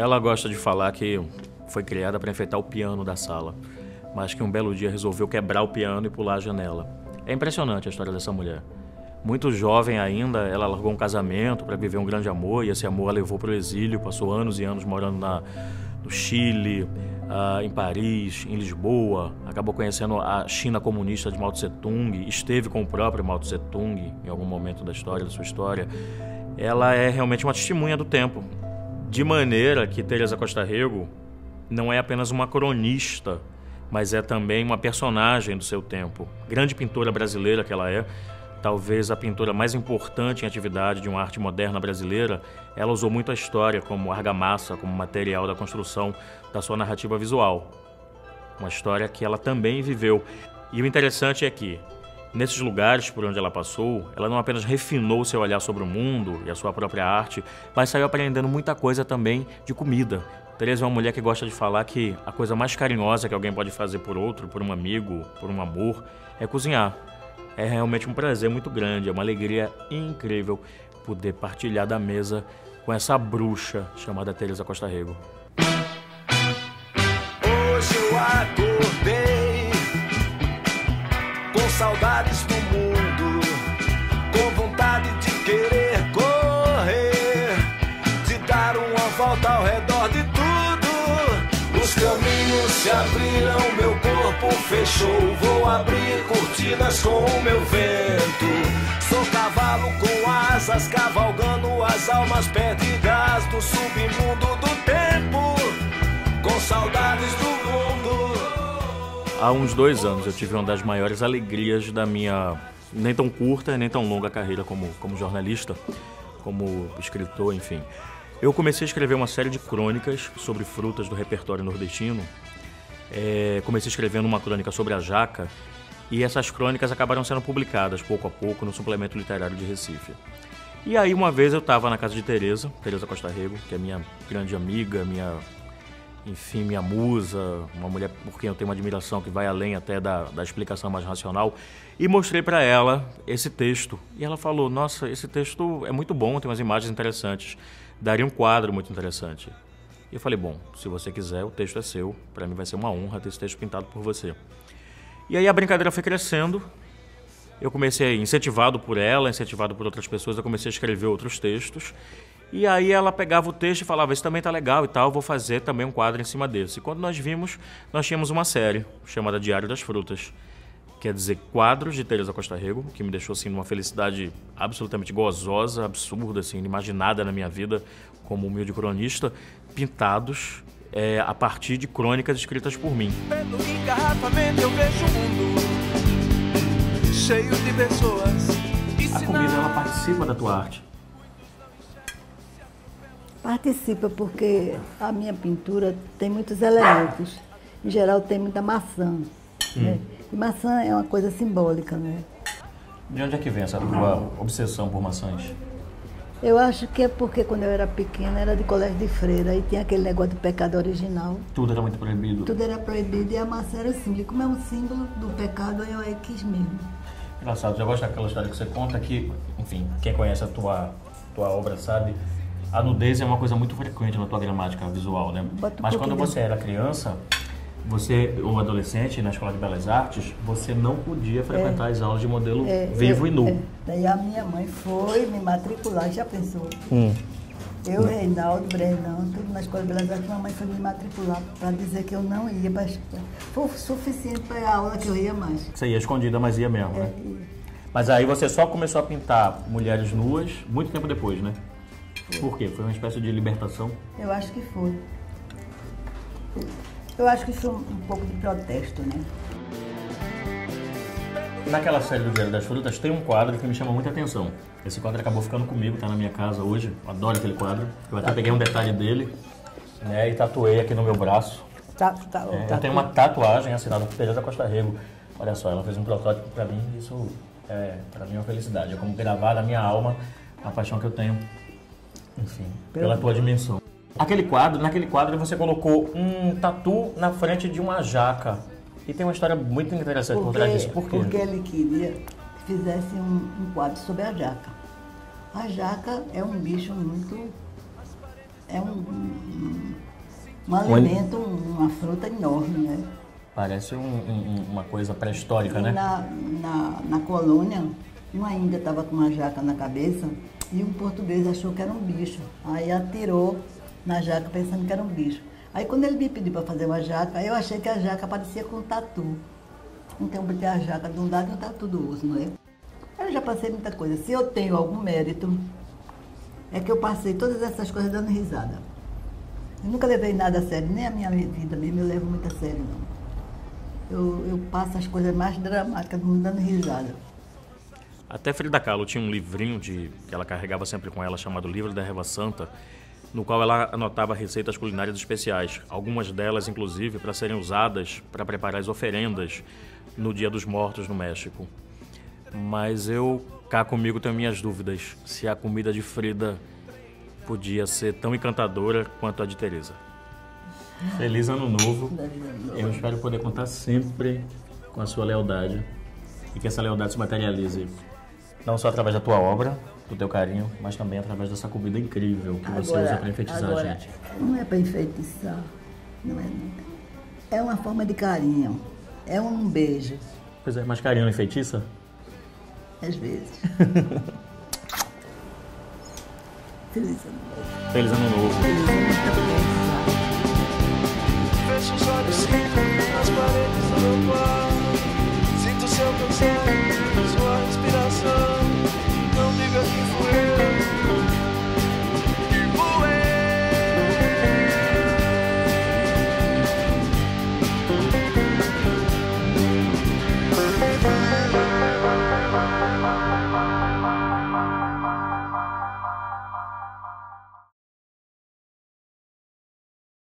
Ela gosta de falar que foi criada para enfeitar o piano da sala, mas que um belo dia resolveu quebrar o piano e pular a janela. É impressionante a história dessa mulher. Muito jovem ainda, ela largou um casamento para viver um grande amor, e esse amor a levou para o exílio, passou anos e anos morando no Chile, em Paris, em Lisboa, acabou conhecendo a China comunista de Mao Tse-tung, esteve com o próprio Mao Tse-tung em algum momento da sua história. Ela é realmente uma testemunha do tempo, de maneira que Teresa Costa Rego não é apenas uma cronista, mas é também uma personagem do seu tempo. Grande pintora brasileira que ela é, talvez a pintora mais importante em atividade de uma arte moderna brasileira, ela usou muito a história como argamassa, como material da construção da sua narrativa visual. Uma história que ela também viveu. E o interessante é que, nesses lugares por onde ela passou, ela não apenas refinou seu olhar sobre o mundo e a sua própria arte, mas saiu aprendendo muita coisa também de comida. Teresa é uma mulher que gosta de falar que a coisa mais carinhosa que alguém pode fazer por outro, por um amigo, por um amor, é cozinhar. É realmente um prazer muito grande, é uma alegria incrível poder partilhar da mesa com essa bruxa chamada Teresa Costa Rego. Hoje eu acordei com saudades do mundo, com vontade de querer correr, de dar uma volta ao redor de tudo. Os caminhos se abriram, meu corpo fechou. Vou abrir cortinas com o meu vento. Sou cavalo com asas, cavalgando as almas perdidas do submundo do tempo, com saudades do mundo. Há uns 2 anos eu tive uma das maiores alegrias da minha nem tão curta nem tão longa carreira como jornalista, como escritor, enfim. Eu comecei a escrever uma série de crônicas sobre frutas do repertório nordestino. Comecei escrevendo uma crônica sobre a jaca, e essas crônicas acabaram sendo publicadas pouco a pouco no Suplemento Literário de Recife. E aí uma vez eu estava na casa de Teresa Costa Rego, que é minha grande amiga, minha musa, uma mulher por quem eu tenho uma admiração que vai além até da explicação mais racional, e mostrei para ela esse texto. E ela falou: nossa, esse texto é muito bom, tem umas imagens interessantes, daria um quadro muito interessante. E eu falei: bom, se você quiser, o texto é seu, para mim vai ser uma honra ter esse texto pintado por você. E aí a brincadeira foi crescendo, eu comecei, incentivado por ela, incentivado por outras pessoas, eu comecei a escrever outros textos. E aí ela pegava o texto e falava: isso também tá legal e tal, vou fazer também um quadro em cima desse. E quando nós vimos, nós tínhamos uma série chamada Diário das Frutas. Quer dizer, quadros de Teresa Costa Rego, que me deixou assim numa felicidade absolutamente gozosa, absurda, assim, inimaginada na minha vida como humilde cronista, pintados a partir de crônicas escritas por mim. Pelo engarrafamento eu vejo o mundo cheio de pessoas. A comida, ela participa da tua arte? Participa porque a minha pintura tem muitos elementos. Em geral tem muita maçã, né? E maçã é uma coisa simbólica, né? De onde é que vem essa tua obsessão por maçãs? Eu acho que é porque quando eu era pequena era de colégio de freira e tinha aquele negócio do pecado original. Tudo era muito proibido. Tudo era proibido e a maçã era símbolo. Como é um símbolo do pecado, eu aí quis mesmo. Engraçado, eu gosto daquela história que você conta que, enfim, quem conhece a tua obra sabe, a nudez é uma coisa muito frequente na tua gramática visual, né? Mas quando você era criança, ou adolescente, na Escola de Belas Artes, você não podia frequentar as aulas de modelo vivo e nu. Daí a minha mãe foi me matricular, já pensou? Eu, Reinaldo, Brenão, tudo na Escola de Belas Artes, minha mãe foi me matricular para dizer que eu não ia para a escola. Foi o suficiente para a aula que eu ia mais. Você ia escondida, mas ia mesmo, né? Mas aí você só começou a pintar mulheres nuas muito tempo depois, né? Por quê? Foi uma espécie de libertação? Eu acho que foi. Eu acho que foi um pouco de protesto, né? Naquela série do Diário das Frutas tem um quadro que me chama muita atenção. Esse quadro acabou ficando comigo, tá na minha casa hoje. Eu adoro aquele quadro. Eu até peguei um detalhe dele, né, e tatuei aqui no meu braço. Eu tenho uma tatuagem assinada por Teresa Costa Rego. Olha só, ela fez um protótipo pra mim, isso pra mim é uma felicidade. É como gravar na minha alma a paixão que eu tenho, enfim, pela tua dimensão. Naquele quadro você colocou um tatu na frente de uma jaca. E tem uma história muito interessante por trás disso. Por quê? Porque ele queria que fizesse um quadro sobre a jaca. A jaca é um bicho muito... É um Um alimento, uma fruta enorme, né? Parece uma coisa pré-histórica, né? Na colônia, uma índia estava com uma jaca na cabeça e um português achou que era um bicho. Aí atirou na jaca pensando que era um bicho. Aí quando ele me pediu para fazer uma jaca, eu achei que a jaca parecia com um tatu. Então eu botei a jaca de um lado e o tatu do outro, não é? Eu já passei muita coisa. Se eu tenho algum mérito, é que eu passei todas essas coisas dando risada. Eu nunca levei nada a sério, nem a minha vida mesmo eu levo muito a sério, não. Eu passo as coisas mais dramáticas dando risada. Até Frida Kahlo tinha um livrinho que ela carregava sempre com ela, chamado Livro da Erva Santa, no qual ela anotava receitas culinárias especiais, algumas delas, inclusive, para serem usadas para preparar as oferendas no Dia dos Mortos no México. Mas eu, cá comigo, tenho minhas dúvidas se a comida de Frida podia ser tão encantadora quanto a de Teresa. Feliz Ano Novo. Eu espero poder contar sempre com a sua lealdade e que essa lealdade se materialize não só através da tua obra, do teu carinho, mas também através dessa comida incrível que você usa para enfeitiçar a gente. Não é para enfeitiçar, não é. É uma forma de carinho, é um beijo. Pois é, mas carinho não enfeitiça? Às vezes. Feliz Ano Novo. Feliz Ano Novo. Feliz Ano Novo. Fecha os olhos, sinto as paredes do meu quarto.